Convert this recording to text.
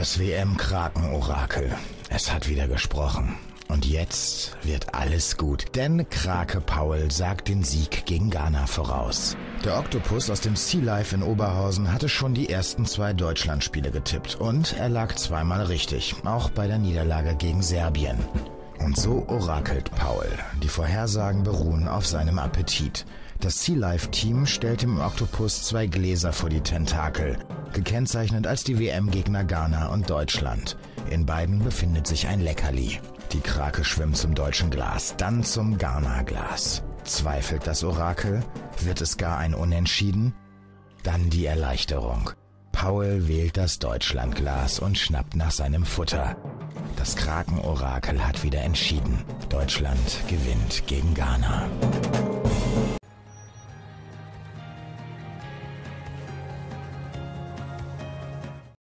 Das WM-Kraken-Orakel. Es hat wieder gesprochen. Und jetzt wird alles gut, denn Krake Paul sagt den Sieg gegen Ghana voraus. Der Oktopus aus dem Sea Life in Oberhausen hatte schon die ersten 2 Deutschlandspiele getippt und er lag zweimal richtig, auch bei der Niederlage gegen Serbien. Und so orakelt Paul. Die Vorhersagen beruhen auf seinem Appetit. Das Sea Life Team stellt dem Oktopus 2 Gläser vor die Tentakel, gekennzeichnet als die WM-Gegner Ghana und Deutschland. In beiden befindet sich ein Leckerli. Die Krake schwimmt zum deutschen Glas, dann zum Ghana-Glas. Zweifelt das Orakel? Wird es gar ein Unentschieden? Dann die Erleichterung. Paul wählt das Deutschlandglas und schnappt nach seinem Futter. Das Kraken-Orakel hat wieder entschieden. Deutschland gewinnt gegen Ghana.